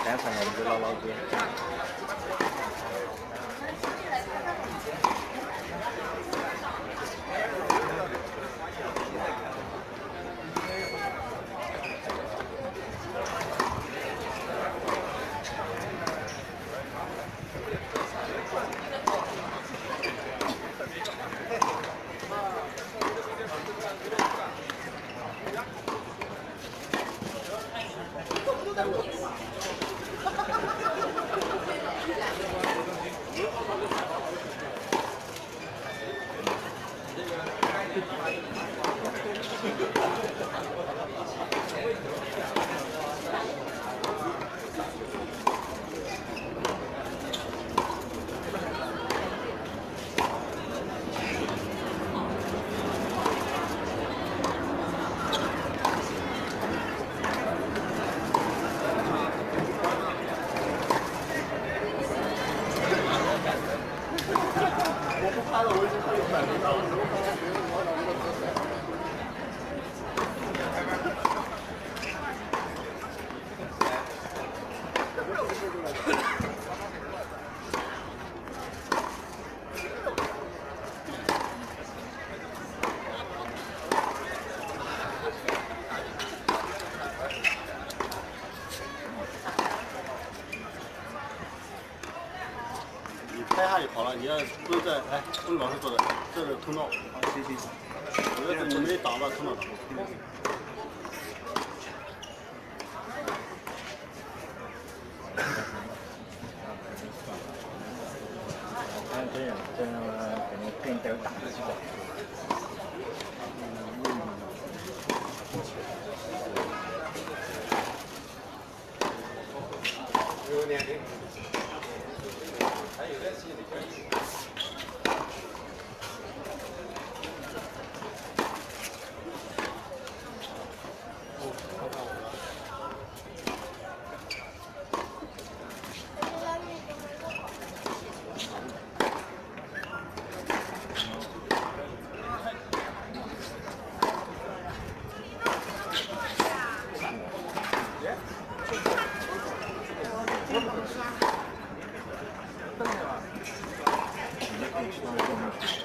单纯我们就老爹。 拍下就好了，你要不是在不是老师说的，这是通道。 好，谢谢。 我要是你们得打吧，通道打。 看这样，这样肯定更带有打击感。 有年龄。还有点戏的可以。 你可以去到后面去。